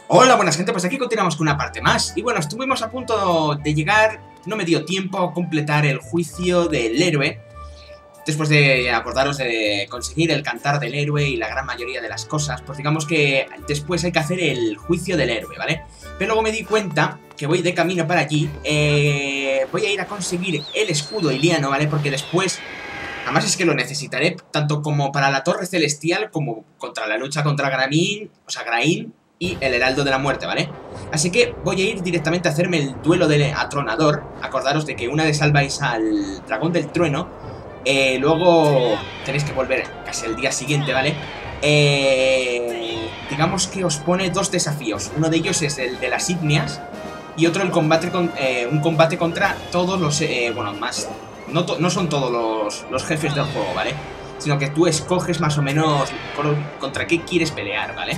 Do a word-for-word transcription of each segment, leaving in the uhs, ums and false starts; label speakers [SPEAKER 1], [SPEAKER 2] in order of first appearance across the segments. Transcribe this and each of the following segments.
[SPEAKER 1] Hola, buenas gente, pues aquí continuamos con una parte más. Y bueno, estuvimos a punto de llegar, no me dio tiempo a completar el juicio del héroe. Después de acordaros de conseguir el cantar del héroe y la gran mayoría de las cosas, pues digamos que después hay que hacer el juicio del héroe, ¿vale? Pero luego me di cuenta que voy de camino para allí, eh, voy a ir a conseguir el escudo iliano, ¿vale? Porque después, además es que lo necesitaré tanto como para la torre celestial como contra la lucha contra Gramin, o sea, Grain y el heraldo de la muerte, ¿vale? Así que voy a ir directamente a hacerme el duelo del atronador. Acordaros de que una vez salváis al dragón del trueno, eh, luego tenéis que volver casi el día siguiente, ¿vale? Eh, digamos que os pone dos desafíos. Uno de ellos es el de las ígneas y otro el combate con, eh, un combate contra todos los... Eh, bueno, más... No, no son todos los, los jefes del juego, ¿vale? Sino que tú escoges más o menos contra qué quieres pelear, ¿vale?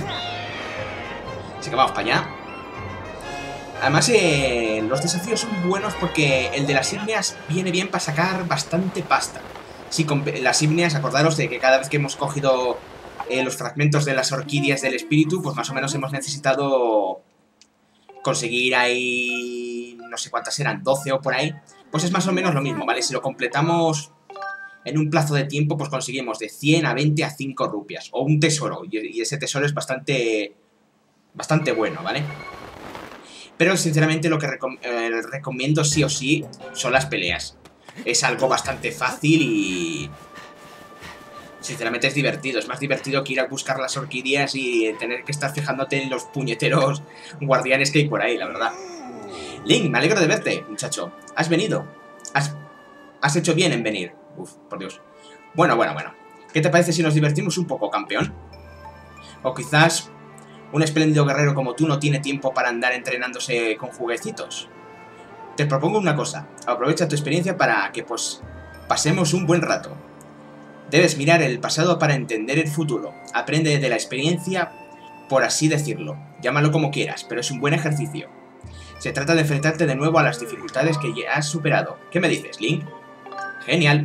[SPEAKER 1] Así que vamos para allá. Además, eh, los desafíos son buenos porque el de las ígneas viene bien para sacar bastante pasta. Sí, con las ígneas, acordaros de que cada vez que hemos cogido eh, los fragmentos de las orquídeas del espíritu, pues más o menos hemos necesitado conseguir ahí... no sé cuántas eran, doce o por ahí. Pues es más o menos lo mismo, ¿vale? Si lo completamos en un plazo de tiempo, pues conseguimos de cien a veinte a cinco rupias. O un tesoro, y, y ese tesoro es bastante... bastante bueno, ¿vale? Pero sinceramente lo que recom eh, recomiendo sí o sí son las peleas. Es algo bastante fácil y... sinceramente es divertido. Es más divertido que ir a buscar las orquídeas y tener que estar fijándote en los puñeteros guardianes que hay por ahí, la verdad. Link, me alegro de verte, muchacho. Has venido. Has, has hecho bien en venir. Uf, por Dios. Bueno, bueno, bueno. ¿Qué te parece si nos divertimos un poco, campeón? O quizás... un espléndido guerrero como tú no tiene tiempo para andar entrenándose con jueguecitos. Te propongo una cosa. Aprovecha tu experiencia para que, pues, pasemos un buen rato. Debes mirar el pasado para entender el futuro. Aprende de la experiencia, por así decirlo. Llámalo como quieras, pero es un buen ejercicio. Se trata de enfrentarte de nuevo a las dificultades que ya has superado. ¿Qué me dices, Link? Genial.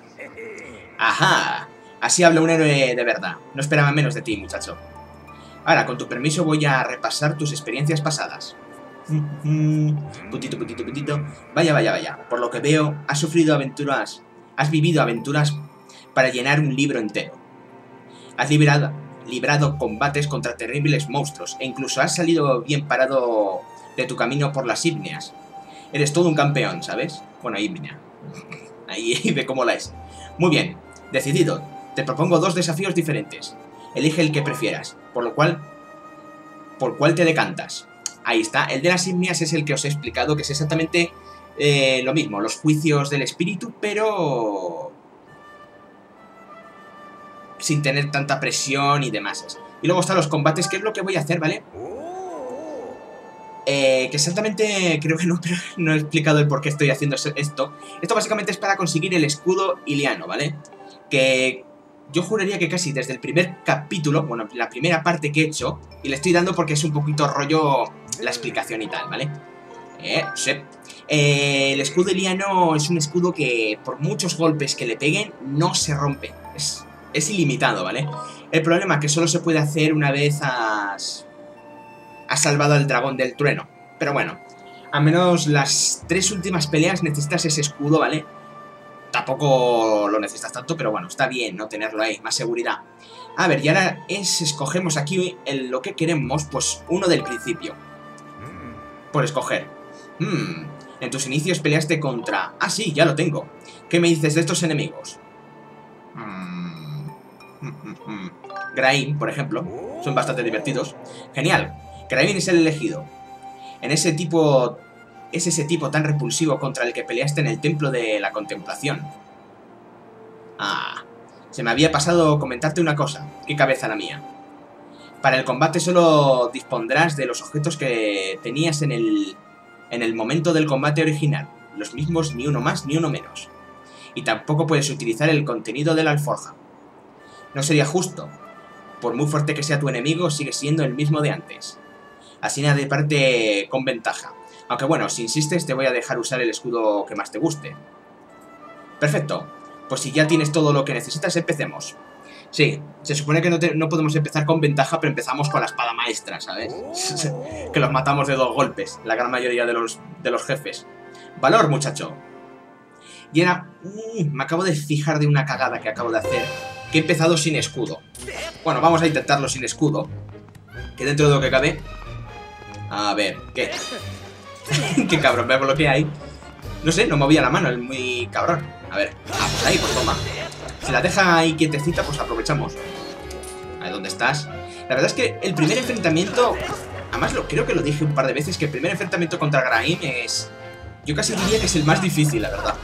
[SPEAKER 1] Ajá. Así habla un héroe de verdad. No esperaba menos de ti, muchacho. Ahora, con tu permiso voy a repasar tus experiencias pasadas. Puntito, puntito, puntito. Vaya, vaya, vaya. Por lo que veo, has sufrido aventuras... Has vivido aventuras para llenar un libro entero. Has librado, librado combates contra terribles monstruos e incluso has salido bien parado de tu camino por las ígneas. Eres todo un campeón, ¿sabes? Bueno, ígnea. Ahí ve cómo la es. Muy bien. Decidido. Te propongo dos desafíos diferentes. Elige el que prefieras, por lo cual... ¿por cuál te decantas? Ahí está, el de las ígneas es el que os he explicado, que es exactamente eh, lo mismo, los juicios del espíritu, pero... sin tener tanta presión y demás. Y luego están los combates, que es lo que voy a hacer, ¿vale? Eh, que exactamente creo que no, no he explicado el por qué estoy haciendo esto. Esto básicamente es para conseguir el escudo iliano, ¿vale? Que... yo juraría que casi desde el primer capítulo, bueno, la primera parte que he hecho, y le estoy dando porque es un poquito rollo la explicación y tal, ¿vale? Eh, sí. Eh, el escudo iliano es un escudo que por muchos golpes que le peguen no se rompe. Es, es ilimitado, ¿vale? El problema es que solo se puede hacer una vez has, has salvado al dragón del trueno. Pero bueno, al menos las tres últimas peleas necesitas ese escudo, ¿vale? Tampoco lo necesitas tanto, pero bueno, está bien no tenerlo ahí, más seguridad. A ver, y ahora es, escogemos aquí el, lo que queremos, pues uno del principio. Por escoger. Hmm, en tus inicios peleaste contra... ah, sí, ya lo tengo. ¿Qué me dices de estos enemigos? Hmm. Grain, por ejemplo, son bastante divertidos. Genial, Grain es el elegido. En ese tipo... es ese tipo tan repulsivo contra el que peleaste en el templo de la contemplación. Ah, se me había pasado comentarte una cosa. Qué cabeza la mía. Para el combate solo dispondrás de los objetos que tenías en el, en el momento del combate original. Los mismos, ni uno más ni uno menos. Y tampoco puedes utilizar el contenido de la alforja. No sería justo. Por muy fuerte que sea tu enemigo, sigue siendo el mismo de antes. Así nadie parte con ventaja. Aunque bueno, si insistes te voy a dejar usar el escudo que más te guste. Perfecto. Pues si ya tienes todo lo que necesitas, empecemos. Sí, se supone que no, te, no podemos empezar con ventaja, pero empezamos con la espada maestra, ¿sabes? Que los matamos de dos golpes, la gran mayoría de los, de los jefes. Valor, muchacho. Y era... Uh, me acabo de fijar de una cagada que acabo de hacer, que he empezado sin escudo. Bueno, vamos a intentarlo sin escudo, que dentro de lo que cabe... A ver, ¿qué? Qué cabrón, me bloquea ahí. No sé, no movía la mano, es muy cabrón. A ver, ah, pues ahí, pues toma. Si la deja ahí quietecita, pues aprovechamos. A ver, ¿dónde estás? La verdad es que el primer enfrentamiento... Además, lo, creo que lo dije un par de veces, que el primer enfrentamiento contra Graim es... Yo casi diría que es el más difícil, la verdad.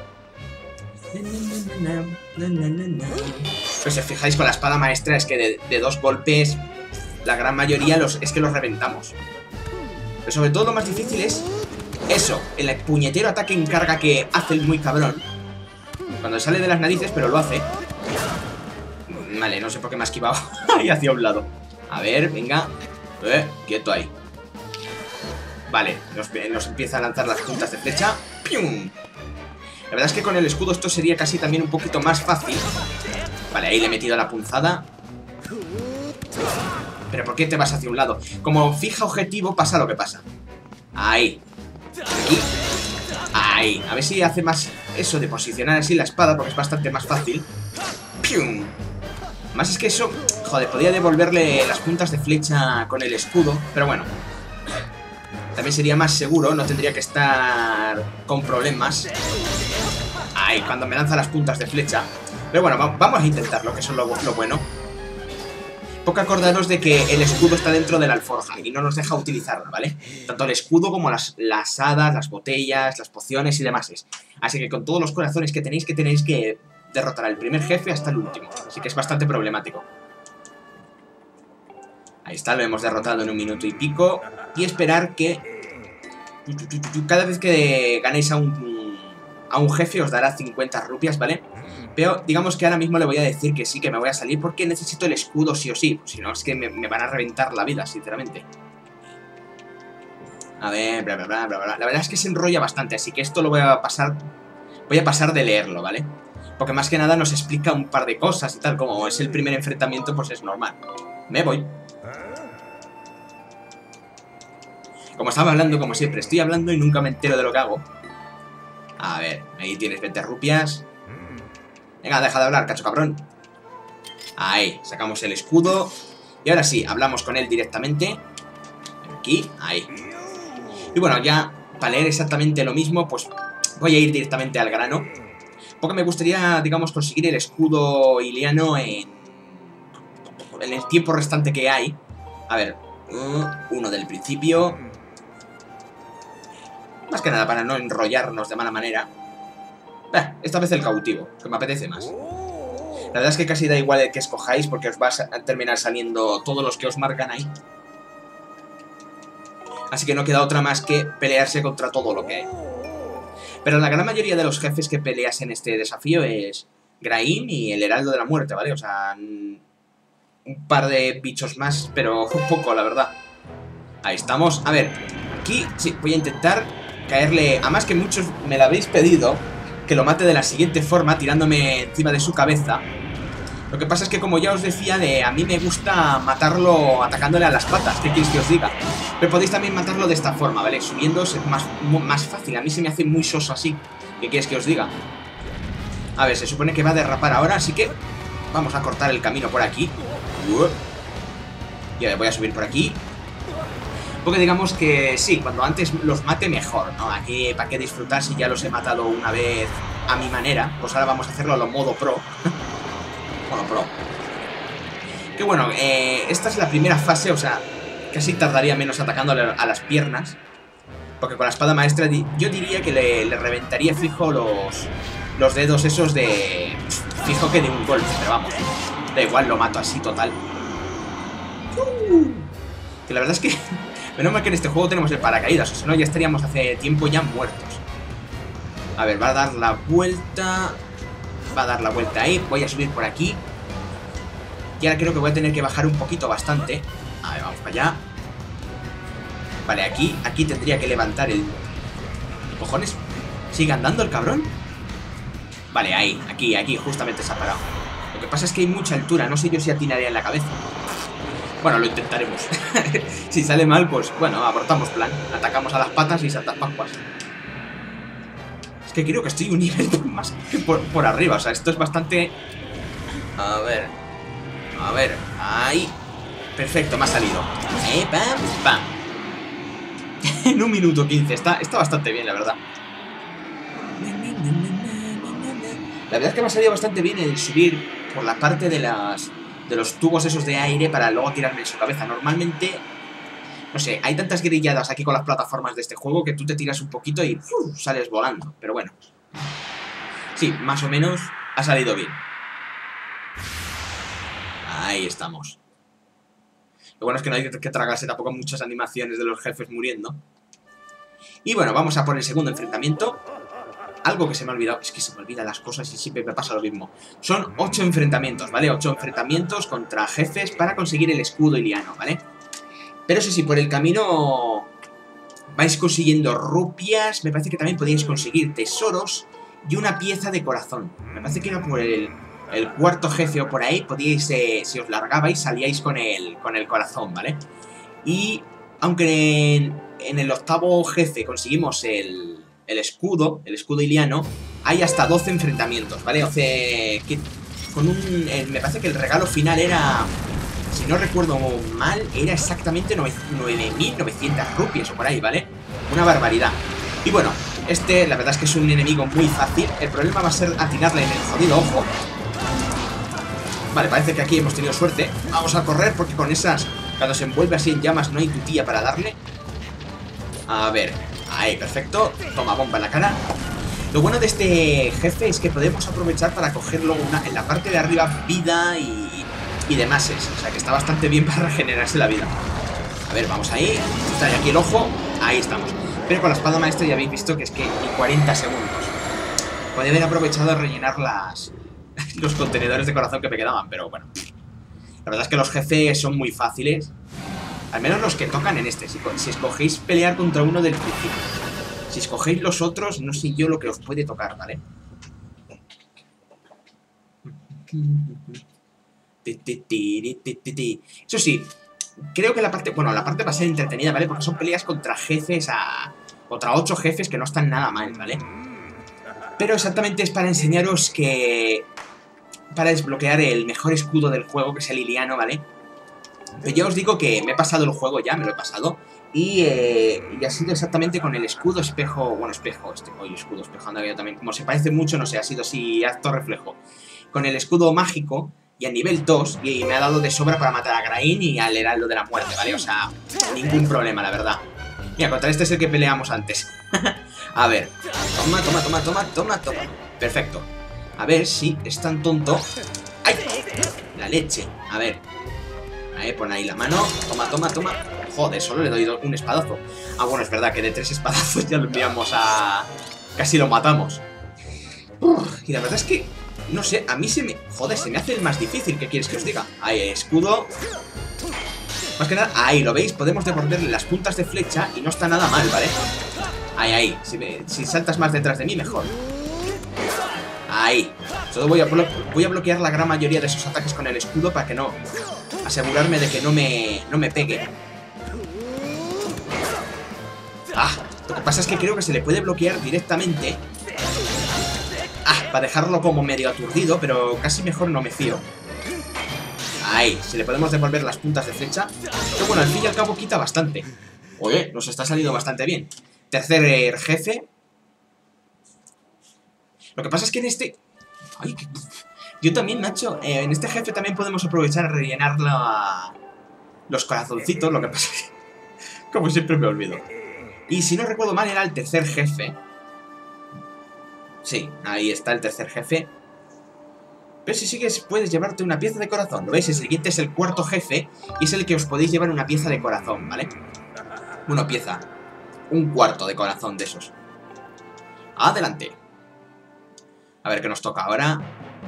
[SPEAKER 1] Pues si os fijáis con la espada maestra, es que de, de dos golpes, la gran mayoría los, es que los reventamos. Pero sobre todo lo más difícil es eso, el puñetero ataque en carga que hace el muy cabrón. Cuando sale de las narices, pero lo hace. Vale, no sé por qué me ha esquivado. Ahí hacia un lado. A ver, venga. Eh, quieto ahí. Vale, nos, nos empieza a lanzar las puntas de flecha. ¡Pium! La verdad es que con el escudo esto sería casi también un poquito más fácil. Vale, ahí le he metido la punzada. ¿Pero por qué te vas hacia un lado? Como fija objetivo pasa lo que pasa. Ahí. Aquí. Ahí. A ver si hace más eso de posicionar así la espada, porque es bastante más fácil. ¡Pium! Más es que eso... Joder, podría devolverle las puntas de flecha con el escudo, pero bueno. También sería más seguro, no tendría que estar con problemas. Ahí, cuando me lanza las puntas de flecha. Pero bueno, va vamos a intentarlo, que eso es lo, lo bueno. Poco acordaros de que el escudo está dentro de la alforja y no nos deja utilizarlo, ¿vale? Tanto el escudo como las, las hadas, las botellas, las pociones y demás. Así que con todos los corazones que tenéis, que tenéis que derrotar al primer jefe hasta el último. Así que es bastante problemático. Ahí está, lo hemos derrotado en un minuto y pico. Y esperar que... Cada vez que ganéis a un, a un jefe os dará cincuenta rupias, ¿vale? Pero digamos que ahora mismo le voy a decir que sí, que me voy a salir porque necesito el escudo sí o sí. Si no, es que me, me van a reventar la vida, sinceramente. A ver, bla, bla, bla, bla, bla. La verdad es que se enrolla bastante, así que esto lo voy a pasar... Voy a pasar de leerlo, ¿vale? Porque más que nada nos explica un par de cosas y tal. Como es el primer enfrentamiento, pues es normal. Me voy. Como estaba hablando, como siempre, estoy hablando y nunca me entero de lo que hago. A ver, ahí tienes veinte rupias. Venga, deja de hablar, cacho cabrón. Ahí, sacamos el escudo. Y ahora sí, hablamos con él directamente. Aquí, ahí. Y bueno, ya para leer exactamente lo mismo, pues voy a ir directamente al grano. Porque me gustaría, digamos, conseguir el escudo iliano en, en el tiempo restante que hay. A ver, uno del principio. Más que nada para no enrollarnos de mala manera. Eh, esta vez el cautivo, que me apetece más. La verdad es que casi da igual el que escojáis, porque os va a terminar saliendo todos los que os marcan ahí. Así que no queda otra más que pelearse contra todo lo que hay. Pero la gran mayoría de los jefes que peleas en este desafío es Graim y el Heraldo de la Muerte, ¿vale? O sea, un par de bichos más, pero un poco, la verdad. Ahí estamos. A ver, aquí sí, voy a intentar caerle... Además que muchos me lo habéis pedido, que lo mate de la siguiente forma, tirándome encima de su cabeza. Lo que pasa es que, como ya os decía, de, a mí me gusta matarlo atacándole a las patas. ¿Qué queréis que os diga? Pero podéis también matarlo de esta forma, ¿vale? Subiendo es más, más fácil. A mí se me hace muy soso así. ¿Qué queréis que os diga? A ver, se supone que va a derrapar ahora, así que vamos a cortar el camino por aquí. Y a ver, voy a subir por aquí. Porque digamos que sí, cuando antes los mate mejor, ¿no? Aquí, ¿para qué disfrutar si ya los he matado una vez a mi manera? Pues ahora vamos a hacerlo a lo modo pro. Bueno, pro. Que bueno, eh, esta es la primera fase, o sea, casi tardaría menos atacándole a las piernas. Porque con la espada maestra yo diría que le, le reventaría fijo los, los dedos esos de... Fijo que de un golpe, pero vamos. Da igual, lo mato así, total. Uh, que la verdad es que... Menos mal que en este juego tenemos el paracaídas, o si no ya estaríamos hace tiempo ya muertos. A ver, va a dar la vuelta. Va a dar la vuelta ahí. Voy a subir por aquí. Y ahora creo que voy a tener que bajar un poquito bastante. A ver, vamos para allá. Vale, aquí, aquí tendría que levantar el... ¿Cojones? ¿Sigue andando el cabrón? Vale, ahí, aquí, aquí, justamente se ha parado. Lo que pasa es que hay mucha altura, no sé yo si atinaré en la cabeza. Bueno, lo intentaremos. Si sale mal, pues bueno, abortamos plan. Atacamos a las patas y saltas pascuas. Es que creo que estoy un nivel más que por, por arriba. O sea, esto es bastante... A ver... A ver... Ahí... Perfecto, me ha salido. Eh, pam, pam. En un minuto quince. Está, está bastante bien, la verdad. La verdad es que me ha salido bastante bien el subir por la parte de las... de los tubos esos de aire para luego tirarme en su cabeza. Normalmente, no sé, hay tantas grilladas aquí con las plataformas de este juego que tú te tiras un poquito y ¡uf! Sales volando. Pero bueno. Sí, más o menos ha salido bien. Ahí estamos. Lo bueno es que no hay que tragarse tampoco muchas animaciones de los jefes muriendo. Y bueno, vamos a por el segundo enfrentamiento. Algo que se me ha olvidado, es que se me olvidan las cosas y siempre me pasa lo mismo. Son ocho enfrentamientos, ¿vale? Ocho enfrentamientos contra jefes para conseguir el escudo iliano, ¿vale? Pero eso sí, por el camino vais consiguiendo rupias, me parece que también podéis conseguir tesoros y una pieza de corazón. Me parece que era por el, el cuarto jefe o por ahí, podíais, eh, si os largabais, salíais con el, con el corazón, ¿vale? Y aunque en, en el octavo jefe conseguimos el... el escudo, el escudo iliano, hay hasta doce enfrentamientos, ¿vale? O sea, que con un... Eh, me parece que el regalo final era, si no recuerdo mal, era exactamente nueve mil novecientas rupias o por ahí, ¿vale? Una barbaridad. Y bueno, este la verdad es que es un enemigo muy fácil. El problema va a ser atinarle en el jodido ojo. Vale, parece que aquí hemos tenido suerte. Vamos a correr porque con esas... Cuando se envuelve así en llamas no hay tutilla para darle. A ver... Ahí, perfecto. Toma bomba en la cara. Lo bueno de este jefe es que podemos aprovechar para cogerlo una, en la parte de arriba vida y, y demás. O sea que está bastante bien para regenerarse la vida. A ver, vamos ahí. Está aquí el ojo. Ahí estamos. Pero con la espada maestra ya habéis visto que es que en cuarenta segundos. Podría haber aprovechado a rellenar las los contenedores de corazón que me quedaban, pero bueno. La verdad es que los jefes son muy fáciles. Al menos los que tocan en este. Si, si escogéis pelear contra uno del principio. Si escogéis los otros, no sé yo lo que os puede tocar, ¿vale? Eso sí, creo que la parte... Bueno, la parte va a ser entretenida, ¿vale? Porque son peleas contra jefes a... Contra ocho jefes que no están nada mal, ¿vale? Pero exactamente es para enseñaros que... Para desbloquear el mejor escudo del juego, que es el iliano, ¿vale? Pero ya os digo que me he pasado el juego ya, me lo he pasado. Y, eh, y ha sido exactamente con el escudo espejo... Bueno, espejo, este, oye, escudo espejo, anda yo también. Como se parece mucho, no sé, ha sido así acto reflejo. Con el escudo mágico y a nivel dos, y me ha dado de sobra para matar a Grain y al Heraldo de la Muerte, ¿vale? O sea, ningún problema, la verdad. Mira, contra este es el que peleamos antes. A ver, toma, toma, toma, toma, toma, toma. Perfecto. A ver si es tan tonto. ¡Ay! La leche. A ver. Ahí, pon ahí la mano. Toma, toma, toma. Joder, solo le doy un espadazo. Ah, bueno, es verdad que de tres espadazos ya lo enviamos a... Casi lo matamos. Uf, y la verdad es que... No sé, a mí se me... Joder, se me hace el más difícil. ¿Qué quieres que os diga? Ahí, escudo. Más que nada, ahí, ¿lo veis? Podemos devolverle las puntas de flecha y no está nada mal, ¿vale? Ahí, ahí. Si, me... si saltas más detrás de mí, mejor. Ahí. Solo voy a, blo... voy a bloquear la gran mayoría de esos ataques con el escudo para que no... Asegurarme de que no me... No me pegue. Ah, lo que pasa es que creo que se le puede bloquear directamente. Ah, para dejarlo como medio aturdido, pero casi mejor no me fío. Ahí, si le podemos devolver las puntas de flecha. Pero bueno, al fin y al cabo quita bastante. Oye, nos está saliendo bastante bien. Tercer jefe. Lo que pasa es que en este... Ay, que... Yo también, Nacho, eh, en este jefe también podemos aprovechar a rellenar la... los corazoncitos. Lo que pasa es que... Como siempre me olvido. Y si no recuerdo mal, era el tercer jefe. Sí, ahí está el tercer jefe. Pero si sigues, puedes llevarte una pieza de corazón. ¿Lo veis? El siguiente es el cuarto jefe. Y es el que os podéis llevar una pieza de corazón, ¿vale? Una pieza. Un cuarto de corazón de esos. Adelante. A ver qué nos toca ahora.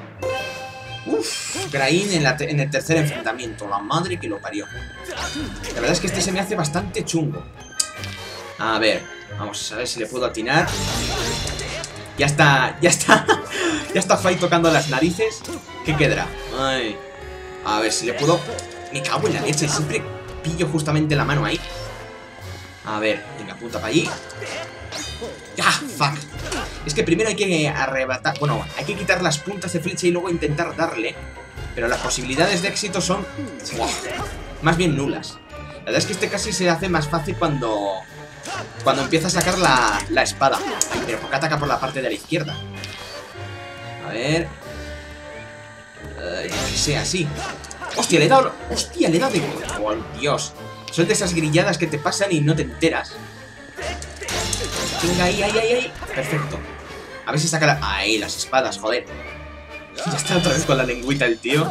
[SPEAKER 1] Uff, Grain en, la te en el tercer enfrentamiento. La madre que lo parió. La verdad es que este se me hace bastante chungo. A ver, vamos a ver si le puedo atinar. Ya está, ya está. Ya está Fai tocando las narices. ¿Qué quedará? Ay. A ver si le puedo... Me cago en la leche, siempre pillo justamente la mano ahí. A ver, venga, punta para allí. ¡Ah, fuck! Es que primero hay que arrebatar... Bueno, hay que quitar las puntas de flecha y luego intentar darle. Pero las posibilidades de éxito son... ¡buah! Más bien nulas. La verdad es que este casi se hace más fácil cuando... Cuando empieza a sacar la, la espada. Ay, pero ¿por qué ataca por la parte de la izquierda? A ver... Uh, que sea así. ¡Hostia, le he dado! ¡Hostia, le he dado de... ¡Oh, Dios! Son de esas grilladas que te pasan y no te enteras. Venga, ahí, ahí, ahí, ahí. Perfecto. A ver si saca la... Ahí, las espadas, joder. Ya está otra vez con la lengüita el tío.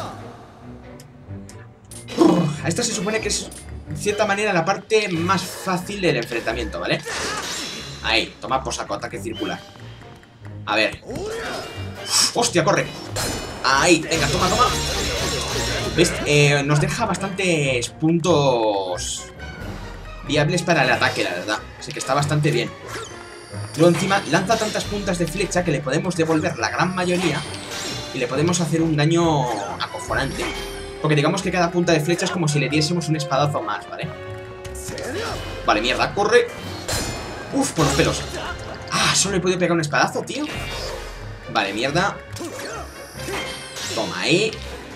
[SPEAKER 1] Uf, esta se supone que es, en cierta manera, la parte más fácil del enfrentamiento, ¿vale? Ahí, toma por saco, ataque circular. A ver. Uf, ¡hostia, corre! Ahí, venga, toma, toma. ¿Ves? Eh, nos deja bastantes puntos viables para el ataque, la verdad. Así que está bastante bien. Luego encima lanza tantas puntas de flecha que le podemos devolver la gran mayoría y le podemos hacer un daño acojonante. Porque digamos que cada punta de flecha es como si le diésemos un espadazo más, ¿vale? Vale, mierda, corre. Uf, por los pelos. Ah, solo le he podido pegar un espadazo, tío. Vale, mierda. Toma ahí.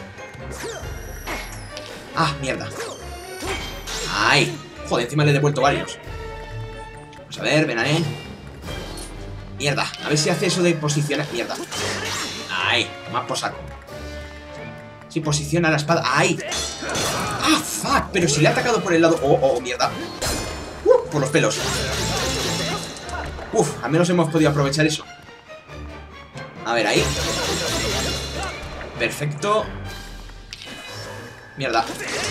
[SPEAKER 1] Ah, mierda. Ahí. Joder, encima le he devuelto varios. Vamos a ver, ven ahí. Mierda, a ver si hace eso de posicionar. Mierda. Ahí, más por saco. Si posiciona la espada. Ahí. Ah, fuck, pero si le ha atacado por el lado. Oh, oh, mierda. Uh, por los pelos. Uf, al menos hemos podido aprovechar eso. A ver, ahí. Perfecto. Mierda.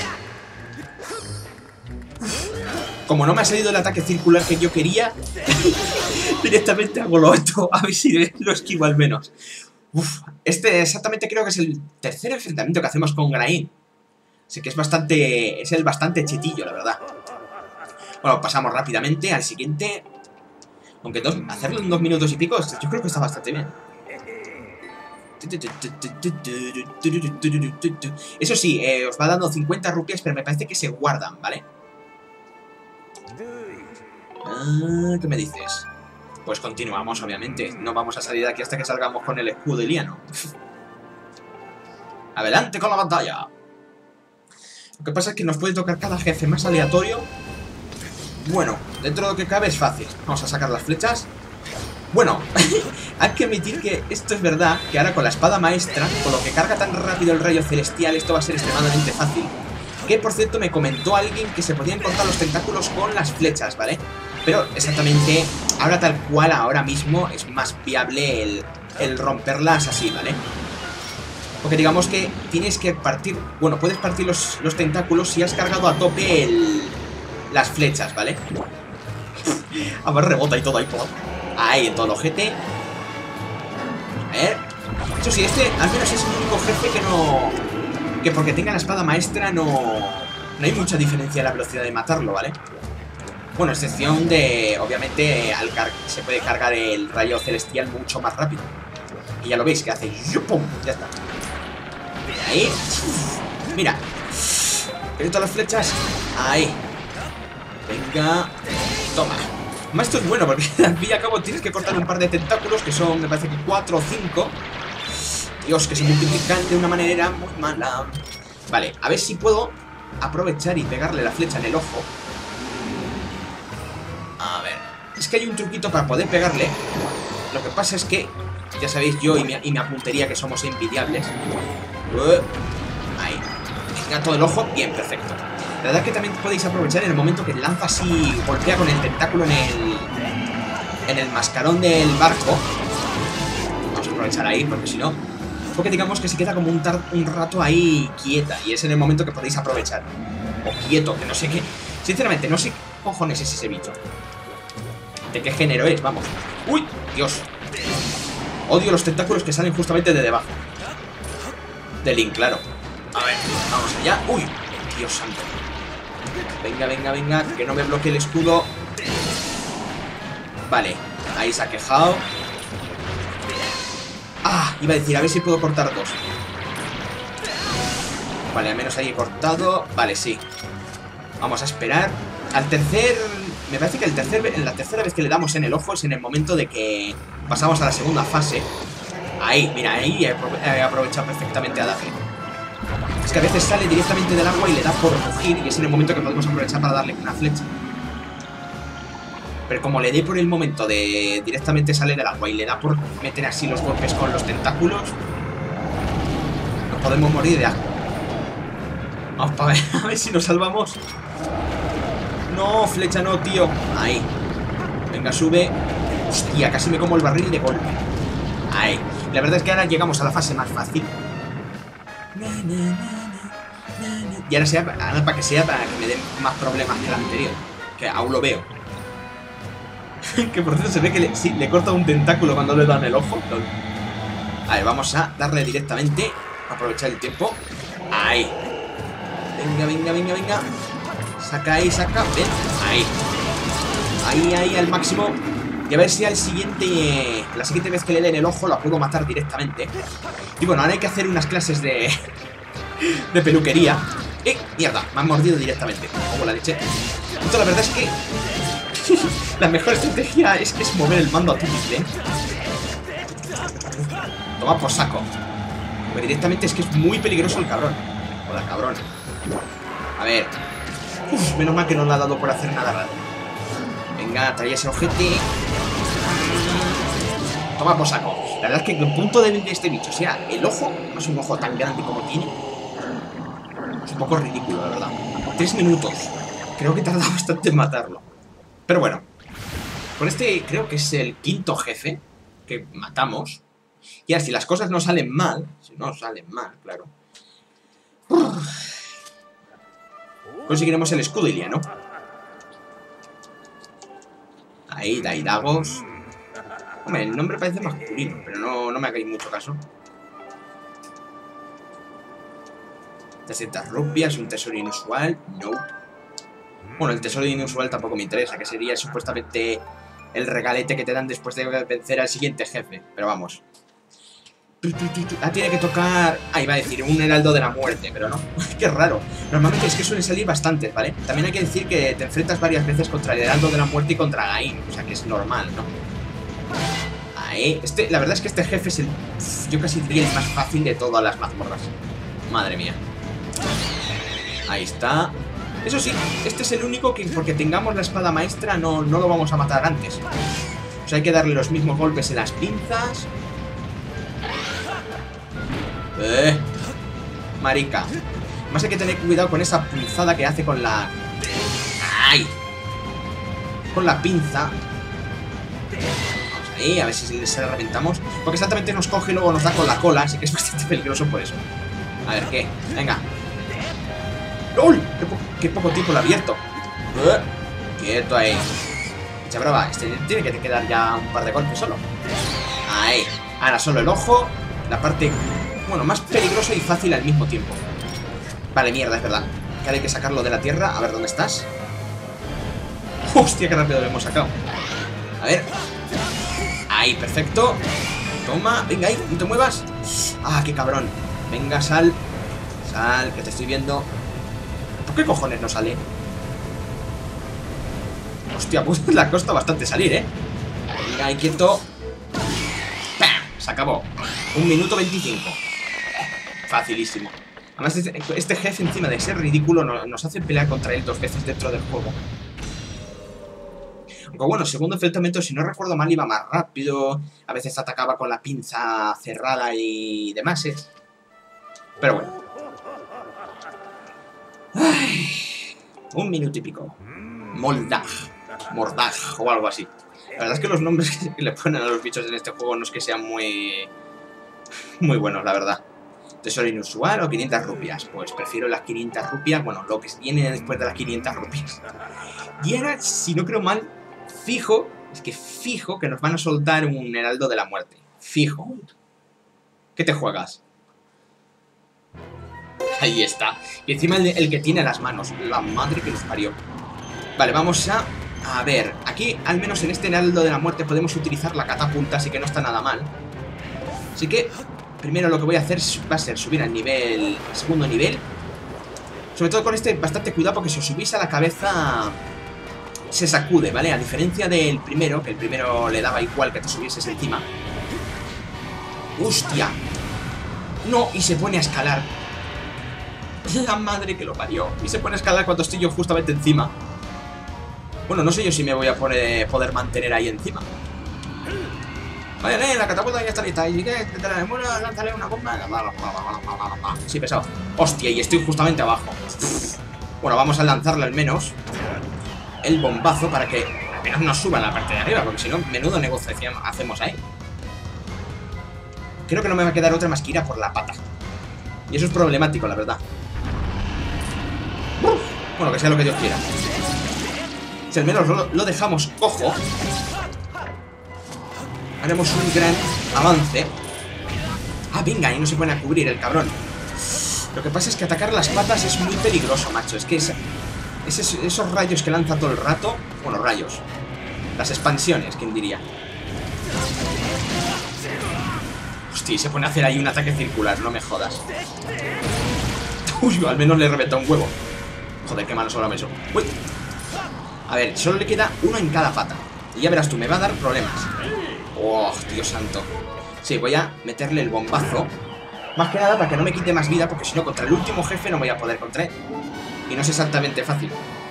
[SPEAKER 1] Como no me ha salido el ataque circular que yo quería, directamente hago lo otro. A ver si lo esquivo al menos. Uf, este exactamente creo que es el tercer enfrentamiento que hacemos con Grain. Así que es bastante... Es el bastante chetillo, la verdad. Bueno, pasamos rápidamente al siguiente. Aunque dos, hacerlo en dos minutos y pico, yo creo que está bastante bien. Eso sí, eh, os va dando cincuenta rupias, pero me parece que se guardan, ¿vale? Ah, ¿qué me dices? Pues continuamos, obviamente. No vamos a salir de aquí hasta que salgamos con el escudo iliano. ¡Adelante con la batalla! Lo que pasa es que nos puede tocar cada jefe más aleatorio. Bueno, dentro de lo que cabe es fácil. Vamos a sacar las flechas. Bueno, hay que admitir que esto es verdad, que ahora con la espada maestra, con lo que carga tan rápido el rayo celestial, esto va a ser extremadamente fácil. Que, por cierto, me comentó alguien que se podían cortar los tentáculos con las flechas, ¿vale? Pero, exactamente, ahora tal cual, ahora mismo, es más viable el, el romperlas así, ¿vale? Porque digamos que tienes que partir... Bueno, puedes partir los, los tentáculos si has cargado a tope el, las flechas, ¿vale? A ver, rebota y todo ahí, todo. Ahí, en todo el ojete. A ver. Eso sí, este al menos es el único jefe que no... Que porque tenga la espada maestra no... No hay mucha diferencia en la velocidad de matarlo, ¿vale? Bueno, excepción de... Obviamente, al car se puede cargar el rayo celestial mucho más rápido. Y ya lo veis, que hace... ¡Pum! Ya está. Ahí. Mira. ¿Quieres todas las flechas? Ahí. Venga. Toma. Además esto es bueno porque al fin y al cabo tienes que cortar un par de tentáculos que son, me parece que cuatro o cinco. Dios, que se multiplican de una manera muy mala. Vale, a ver si puedo aprovechar y pegarle la flecha en el ojo. A ver, es que hay un truquito para poder pegarle. Lo que pasa es que, ya sabéis, yo y mi, y mi puntería que somos envidiables. Uh, ahí. Venga, todo el ojo. Bien, perfecto. La verdad es que también podéis aprovechar en el momento que lanza así, golpea con el tentáculo en el en el mascarón del barco. Vamos a aprovechar ahí, porque si no... Porque digamos que se queda como un, tar un rato ahí quieta, y es en el momento que podéis aprovechar. O quieto, que no sé qué... Sinceramente, no sé qué cojones es ese bicho. ¿De qué género es? Vamos. ¡Uy! Dios. Odio los tentáculos que salen justamente de debajo. De Link, claro. A ver, vamos allá. ¡Uy! Dios santo. Venga, venga, venga, que no me bloquee el escudo. Vale, ahí se ha quejado. Ah, iba a decir, a ver si puedo cortar dos. Vale, al menos ahí he cortado. Vale, sí. Vamos a esperar. Al tercer... Me parece que el tercer, en la tercera vez que le damos en el ojo es en el momento de que pasamos a la segunda fase. Ahí, mira, ahí he aprovechado perfectamente a darle. Es que a veces sale directamente del agua y le da por rugir, y es en el momento que podemos aprovechar para darle una flecha. Pero como le dé por el momento de directamente sale del agua y le da por meter así los golpes con los tentáculos, nos podemos morir de asco. Vamos para ver, a ver si nos salvamos. No, flecha no, tío. Ahí. Venga, sube. Hostia, casi me como el barril de golpe. Ahí. La verdad es que ahora llegamos a la fase más fácil. Y ahora, sea, ahora para que sea para que me den más problemas que la anterior. Que aún lo veo. Que por cierto se ve que le, sí, le corta un tentáculo cuando le dan el ojo. A ver, vamos a darle directamente. Aprovechar el tiempo. Ahí. Venga, venga, venga, venga. Saca ahí, saca. Ven. Ahí. Ahí, ahí, al máximo. Y a ver si al siguiente... La siguiente vez que le den el ojo la puedo matar directamente. Y bueno, ahora hay que hacer unas clases de... de peluquería. ¡Eh! Mierda, me han mordido directamente. Como la leche. Entonces la verdad es que... la mejor estrategia es, es mover el mando a tu mismo. Toma por saco. Porque directamente es que es muy peligroso el cabrón. Hola, cabrón. A ver. Uf, menos mal que no le ha dado por hacer nada raro. Venga, trae ese ojete. Toma por saco. La verdad es que el punto débil de este bicho, o sea, el ojo, no es un ojo tan grande como tiene. Es un poco ridículo, la verdad. Tres minutos. Creo que tarda bastante en matarlo. Pero bueno. Con este creo que es el quinto jefe que matamos. Y ahora si las cosas no salen mal, si no salen mal, claro, conseguiremos el escudo iliano. Ahí, Daidagos. Hombre, el nombre parece masculino, pero no, no me hagáis mucho caso. trescientas rupias, un tesoro inusual. No. Bueno, el tesoro inusual tampoco me interesa, que sería supuestamente el regalete que te dan después de vencer al siguiente jefe. Pero vamos. Ah, tiene que tocar... Ah, iba a decir, un heraldo de la muerte, pero no. Qué raro. Normalmente es que suelen salir bastantes, ¿vale? También hay que decir que te enfrentas varias veces contra el heraldo de la muerte y contra Gaim. O sea que es normal, ¿no? Ahí. Este, la verdad es que este jefe es el... Yo casi diría el más fácil de todas las mazmorras. Madre mía. Ahí está. Eso sí, este es el único que porque tengamos la espada maestra no, no lo vamos a matar antes. O sea, hay que darle los mismos golpes en las pinzas. Eh, marica. Más hay que tener cuidado con esa pinzada que hace con la... ¡Ay! Con la pinza. Vamos ahí, a ver si se la reventamos. Porque exactamente nos coge y luego nos da con la cola. Así que es bastante peligroso por eso. A ver, ¿qué? Venga. ¡Lol! ¡Qué, po qué poco tiempo lo ha abierto! Eh, quieto ahí. Echa brava. Este tiene que quedar ya un par de golpes solo. Ahí. Ahora solo el ojo. La parte... Bueno, más peligroso y fácil al mismo tiempo. Vale, mierda, es verdad. Que ahora hay que sacarlo de la tierra. A ver, ¿dónde estás? Hostia, qué rápido lo hemos sacado. A ver. Ahí, perfecto. Toma, venga ahí, no te muevas. Ah, qué cabrón. Venga, sal. Sal, que te estoy viendo. ¿Por qué cojones no sale? Hostia, pues la costa bastante salir, ¿eh? Venga, ahí quieto. ¡Pam! Se acabó. Un minuto veinticinco. Facilísimo. Además, este, este jefe, encima de ser ridículo, no, nos hace pelear contra él dos veces dentro del juego. Aunque bueno, segundo enfrentamiento, si no recuerdo mal, iba más rápido. A veces atacaba con la pinza cerrada y demás, ¿eh? Pero bueno. Ay, un minuto y pico. Moldag. Mordag o algo así. La verdad es que los nombres que le ponen a los bichos en este juego no es que sean muy... Muy buenos, la verdad. ¿Tesoro inusual o quinientas rupias? Pues prefiero las quinientas rupias. Bueno, lo que viene después de las quinientas rupias. Y ahora, si no creo mal, fijo, es que fijo que nos van a soltar un heraldo de la muerte. Fijo. ¿Qué te juegas? Ahí está. Y encima el, el que tiene las manos. La madre que nos parió. Vale, vamos a... A ver, aquí, al menos en este heraldo de la muerte, podemos utilizar la catapulta, así que no está nada mal. Así que primero lo que voy a hacer va a ser subir al nivel, segundo nivel. Sobre todo con este, bastante cuidado, porque si os subís a la cabeza se sacude, ¿vale? A diferencia del primero, que el primero le daba igual que te subieses encima. ¡Hostia! No, y se pone a escalar. La madre que lo parió. Y se pone a escalar cuando estoy yo justamente encima. Bueno, no sé yo si me voy a poner, poder mantener ahí encima. Vale, eh, la catapulta ya está lista. Y que lánzale una bomba. Sí, pesado. Hostia, y estoy justamente abajo. Bueno, vamos a lanzarle al menos el bombazo para que al menos nos suba a la parte de arriba, porque si no, menudo negocio hacemos ahí. Creo que no me va a quedar otra más que ir a por la pata. Y eso es problemático, la verdad. Bueno, que sea lo que Dios quiera. Si al menos lo, lo dejamos cojo, haremos un gran avance. Ah, venga, ahí no se pone a cubrir el cabrón. Lo que pasa es que atacar las patas es muy peligroso, macho. Es que es, es, esos rayos que lanza todo el rato... Bueno, rayos. Las expansiones, ¿quién diría? Hostia, se pone a hacer ahí un ataque circular, no me jodas. Uy, al menos le reventó un huevo. Joder, qué malo solo eso. Uy. A ver, solo le queda uno en cada pata. Y ya verás tú, me va a dar problemas. Oh, Dios santo. Sí, voy a meterle el bombazo. Más que nada para que no me quite más vida, porque si no, contra el último jefe no voy a poder contra él. Y no es exactamente fácil.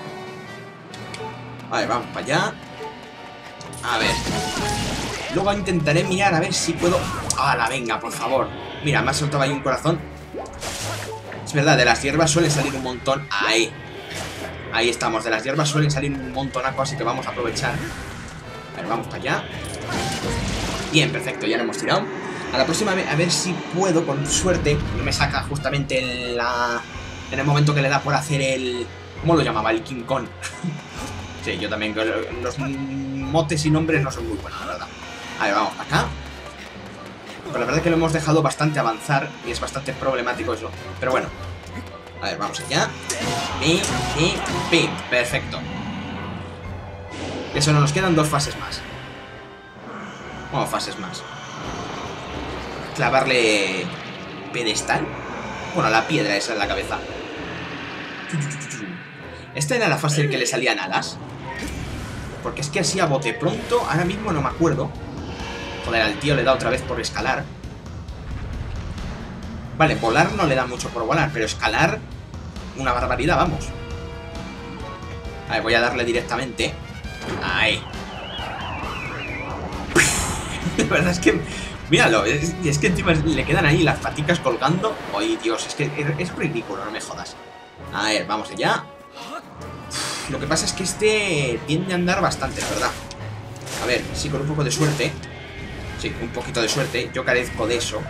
[SPEAKER 1] Vale, vamos para allá. A ver. Luego intentaré mirar a ver si puedo... ¡Hala, venga, por favor! Mira, me ha soltado ahí un corazón. Es verdad, de las hierbas suelen salir un montón. Ahí. Ahí estamos, de las hierbas suelen salir un montonaco, así que vamos a aprovechar. A ver, vamos para allá. Bien, perfecto, ya lo hemos tirado. A la próxima, a ver si puedo, con suerte. No me saca justamente en, la... en el momento que le da por hacer el... ¿Cómo lo llamaba? El King Kong. Sí, yo también. Los motes y nombres no son muy buenos, la verdad. A ver, vamos acá. Pero la verdad es que lo hemos dejado bastante avanzar y es bastante problemático eso. Pero bueno. A ver, vamos allá. Pim, pim, pim. Perfecto. Y eso, nos quedan dos fases más. Bueno, fases más. Clavarle pedestal. Bueno, la piedra esa en la cabeza. Esta era la fase en que le salían alas. Porque es que así a bote pronto, ahora mismo no me acuerdo. Joder, al tío le da otra vez por escalar. Vale, volar no le da mucho por volar, pero escalar, una barbaridad, vamos. A ver, voy a darle directamente. Ahí. La verdad es que, míralo, es, es que encima le quedan ahí las paticas colgando. Ay, Dios, es que es, es ridículo, no me jodas. A ver, vamos allá. Lo que pasa es que este tiende a andar bastante, la verdad. A ver, sí, con un poco de suerte. Sí, un poquito de suerte. Yo carezco de eso.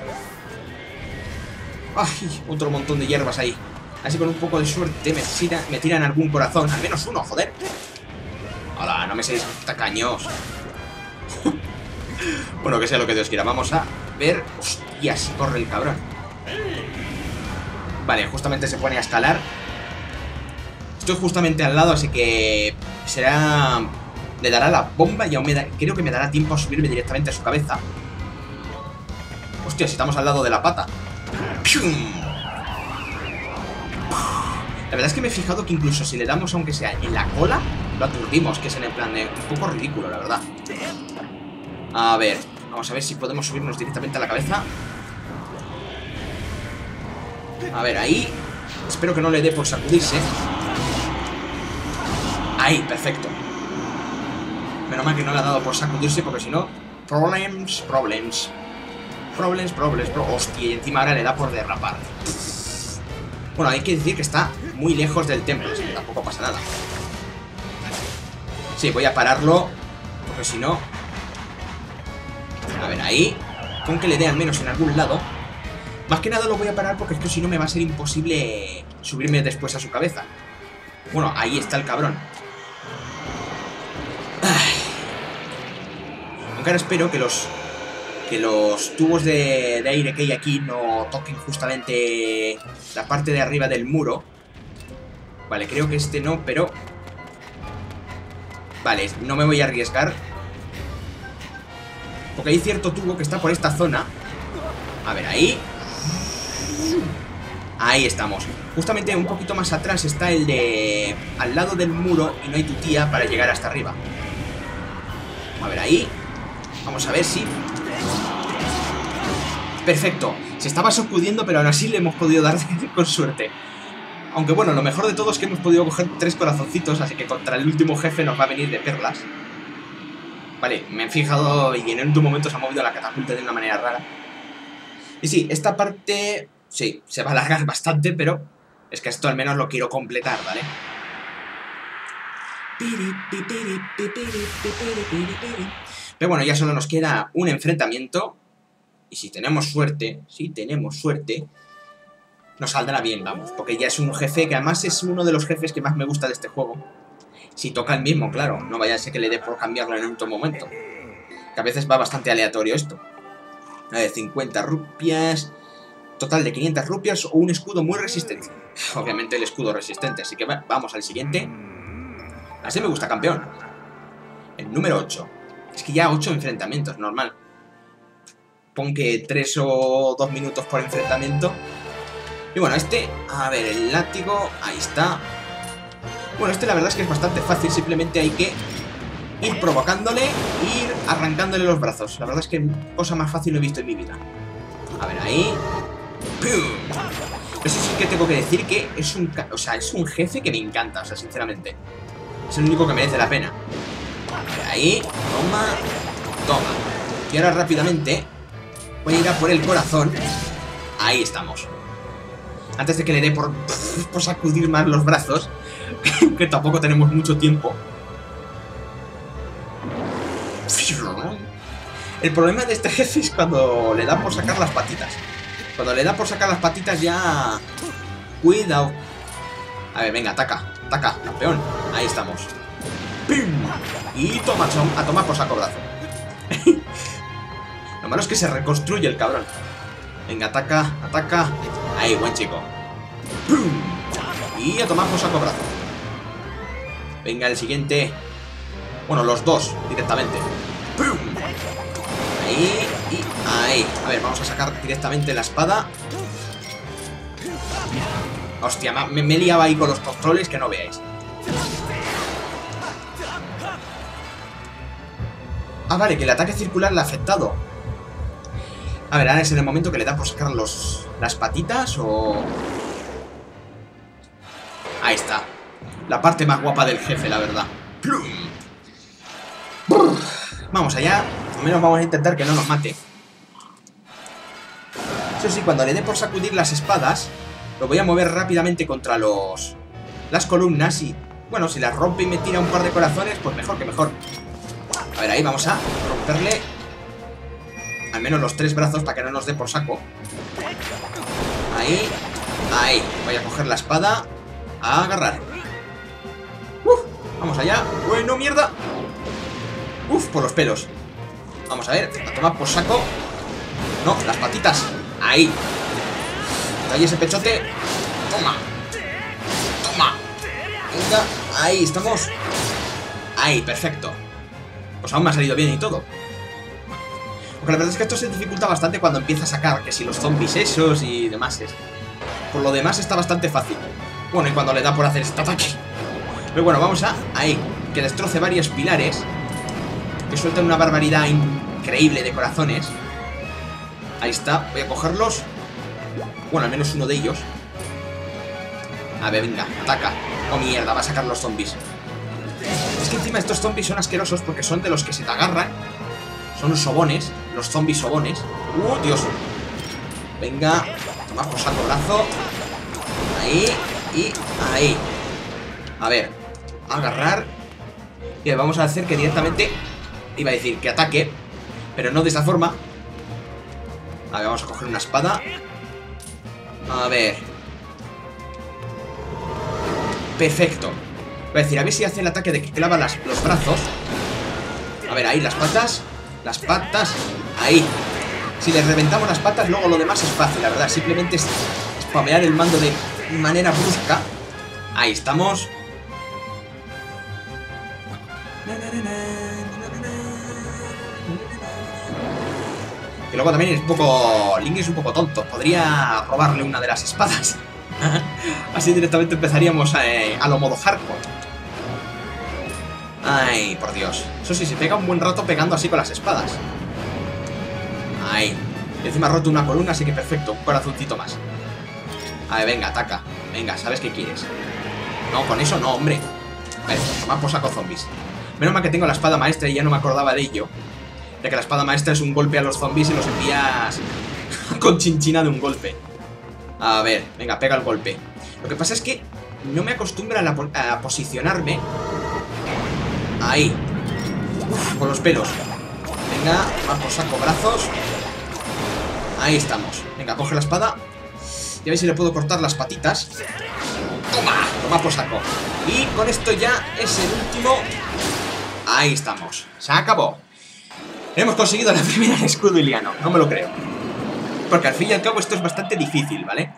[SPEAKER 1] ¡Ay! Otro montón de hierbas ahí. Así con un poco de suerte me, tira, me tiran algún corazón. Al menos uno, joder. ¡Hala! No me seáis tacaños. Bueno, que sea lo que Dios quiera. Vamos a ver... ¡Hostias! Corre el cabrón. Vale, justamente se pone a escalar. Estoy justamente al lado, así que... será... Le dará la bomba y aún me da... creo que me dará tiempo a subirme directamente a su cabeza. Hostia, si estamos al lado de la pata. ¡Pium! La verdad es que me he fijado que incluso si le damos, aunque sea en la cola, lo aturdimos, que es en el plan de... un poco ridículo, la verdad. A ver, vamos a ver si podemos subirnos directamente a la cabeza. A ver, ahí. Espero que no le dé por sacudirse. Ahí, perfecto. Menos mal que no le ha dado por sacudirse, porque si no... Problems, problems. Problems, problems, pro... Hostia, y encima ahora le da por derrapar. Bueno, hay que decir que está muy lejos del templo, así que tampoco pasa nada. Sí, voy a pararlo, porque si no... A ver, ahí. Con que le dé al menos en algún lado. Más que nada lo voy a parar porque es que si no me va a ser imposible subirme después a su cabeza. Bueno, ahí está el cabrón. Aunque ahora espero que los que los tubos de, de aire que hay aquí no toquen justamente la parte de arriba del muro. Vale, creo que este no, pero... Vale, no me voy a arriesgar. Porque hay cierto tubo que está por esta zona A ver, ahí. Ahí estamos. Justamente un poquito más atrás está el de... al lado del muro y no hay tutía para llegar hasta arriba. A ver, ahí. Vamos a ver si... Perfecto. Se estaba sacudiendo, pero aún así le hemos podido dar con suerte. Aunque bueno, lo mejor de todo es que hemos podido coger tres corazoncitos, así que contra el último jefe nos va a venir de perlas. Vale, me he fijado y en el último momento se ha movido la catapulta de una manera rara. Y sí, esta parte... sí, se va a alargar bastante, pero es que esto al menos lo quiero completar, ¿vale? Pero bueno, ya solo nos queda un enfrentamiento. Y si tenemos suerte, si tenemos suerte, nos saldrá bien, vamos. Porque ya es un jefe que además es uno de los jefes que más me gusta de este juego. Si toca el mismo, claro. No vaya a ser que le dé por cambiarlo en otro momento. Que a veces va bastante aleatorio esto. A ver, cincuenta rupias... total de quinientas rupias o un escudo muy resistente. Obviamente el escudo resistente, así que va, vamos al siguiente. Así me gusta, campeón. El número ocho. Es que ya ocho enfrentamientos, normal. Pon que tres o dos minutos por enfrentamiento. Y bueno, este, a ver, el látigo, ahí está. Bueno, este la verdad es que es bastante fácil, simplemente hay que ir provocándole, ir arrancándole los brazos. La verdad es que cosa más fácil no he visto en mi vida. A ver, ahí... Eso sí que tengo que decir que es un, o sea, es un jefe que me encanta, o sea, sinceramente. Es el único que merece la pena. Ahí, toma, toma. Y ahora rápidamente voy a ir a por el corazón. Ahí estamos. Antes de que le dé por, por sacudir más los brazos, que tampoco tenemos mucho tiempo. El problema de este jefe es cuando le da por sacar las patitas. Cuando le da por sacar las patitas ya... cuidado. A ver, venga, ataca. Ataca, campeón. Ahí estamos. ¡Pim! Y toma, a tomar por saco brazo. Lo malo es que se reconstruye el cabrón. Venga, ataca, ataca. Ahí, buen chico. ¡Pum! Y a tomar por saco brazo. Venga, el siguiente. Bueno, los dos directamente. ¡Pum! Ahí y ahí. A ver, vamos a sacar directamente la espada. Hostia, me, me liaba ahí con los controles que no veáis. Ah, vale, que el ataque circular le ha afectado. A ver, ahora es en el momento que le da por sacar los, las patitas o... Ahí está. La parte más guapa del jefe, la verdad. Vamos allá. Al menos vamos a intentar que no nos mate. Eso sí, cuando le dé por sacudir las espadas, lo voy a mover rápidamente contra los... las columnas y... bueno, si las rompe y me tira un par de corazones, pues mejor que mejor. A ver, ahí vamos a romperle al menos los tres brazos para que no nos dé por saco. Ahí. Ahí. Voy a coger la espada. A agarrar. Uf, vamos allá. Bueno, mierda. Uf, por los pelos. Vamos a ver, a tomar por saco. No, las patitas. Ahí. Ahí ese pechote. Toma. Toma. Venga, ahí estamos. Ahí, perfecto. Pues aún me ha salido bien y todo. Porque la verdad es que esto se dificulta bastante cuando empieza a sacar, que si los zombies esos y demás. Por lo demás está bastante fácil. Bueno, y cuando le da por hacer este ataque. Pero bueno, vamos a... ahí, que destroce varios pilares. Que sueltan una barbaridad increíble de corazones. Ahí está, voy a cogerlos. Bueno, al menos uno de ellos. A ver, venga, ataca. Oh, mierda, va a sacar los zombies. Es que encima estos zombies son asquerosos porque son de los que se te agarran. Son sobones, los zombies sobones. ¡Uh, Dios! Venga, toma por saco brazo. Ahí y ahí. A ver, agarrar. Y vamos a hacer que directamente... iba a decir que ataque, pero no de esta forma. A ver, vamos a coger una espada. A ver. Perfecto. Voy a decir, a ver si hace el ataque de que clava las, los brazos. A ver, ahí las patas. Las patas. Ahí. Si les reventamos las patas, luego lo demás es fácil, la verdad. Simplemente es spamear el mando de manera brusca. Ahí estamos. Que luego también es un poco... Link es un poco tonto. Podría robarle una de las espadas. Así directamente empezaríamos a, a lo modo hardcore. Ay, por Dios. Eso sí, se pega un buen rato pegando así con las espadas. Ay. Y encima ha roto una por una, así que perfecto. Un corazoncito más. A ver, venga, ataca. Venga, ¿sabes qué quieres? No, con eso no, hombre. Vale, toma por saco zombies. Menos mal que tengo la espada maestra y ya no me acordaba de ello. Ya que la espada maestra es un golpe a los zombies y los envías con chinchina de un golpe. A ver, venga, pega el golpe. Lo que pasa es que no me acostumbro a, la, a posicionarme. Ahí. Uf, con los pelos. Venga, vamos, saco brazos. Ahí estamos. Venga, coge la espada. Y a ver si le puedo cortar las patitas. Toma, toma por saco. Y con esto ya es el último. Ahí estamos. Se acabó. Hemos conseguido la primera en escudo iliano. No me lo creo. Porque al fin y al cabo esto es bastante difícil, ¿vale?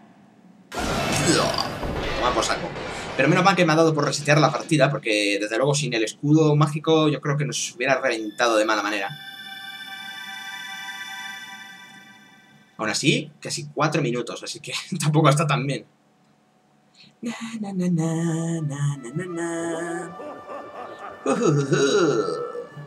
[SPEAKER 1] Toma por saco. Pero menos mal que me ha dado por resetear la partida, porque desde luego sin el escudo mágico yo creo que nos hubiera reventado de mala manera. Aún así, casi cuatro minutos, así que tampoco está tan bien. Na, na, na, na, na, na, na, na. Uh, uh, uh.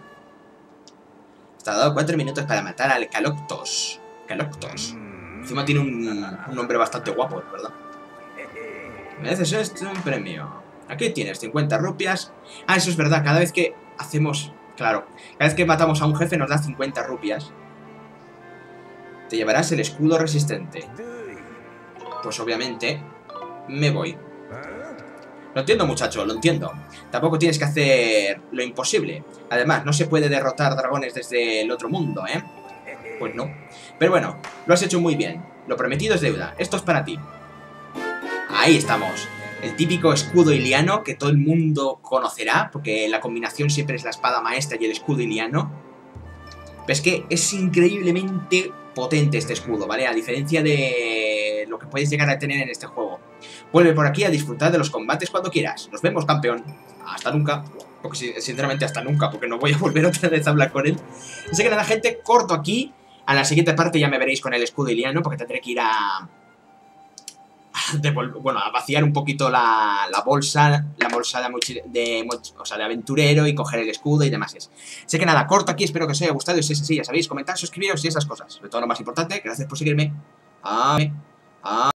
[SPEAKER 1] Está dado cuatro minutos para matar al Caloctos. Caloctos. Encima tiene un, un nombre bastante guapo, ¿verdad? Mereces esto, un premio. Aquí tienes, cincuenta rupias. Ah, eso es verdad, cada vez que hacemos... Claro, cada vez que matamos a un jefe nos da cincuenta rupias. Te llevarás el escudo resistente. Pues obviamente, me voy. Lo entiendo, muchacho, lo entiendo. Tampoco tienes que hacer lo imposible. Además, no se puede derrotar dragones desde el otro mundo, ¿eh? Pues no. Pero bueno, lo has hecho muy bien. Lo prometido es deuda. Esto es para ti. Ahí estamos. El típico escudo iliano que todo el mundo conocerá, porque la combinación siempre es la espada maestra y el escudo iliano. Pero es que es increíblemente potente este escudo, ¿vale? A diferencia de lo que puedes llegar a tener en este juego. Vuelve por aquí a disfrutar de los combates cuando quieras. Nos vemos, campeón. Hasta nunca. Porque sinceramente hasta nunca, porque no voy a volver otra vez a hablar con él. Así que nada, gente, corto aquí. A la siguiente parte ya me veréis con el escudo iliano, porque tendré que ir a... De, bueno, a vaciar un poquito la, la bolsa, la bolsa de, de, o sea, de aventurero y coger el escudo y demás. Así que nada, corto aquí, espero que os haya gustado y si es así, ya sabéis, comentar, suscribiros y esas cosas. Sobre todo lo más importante, gracias por seguirme. Amén. Amén.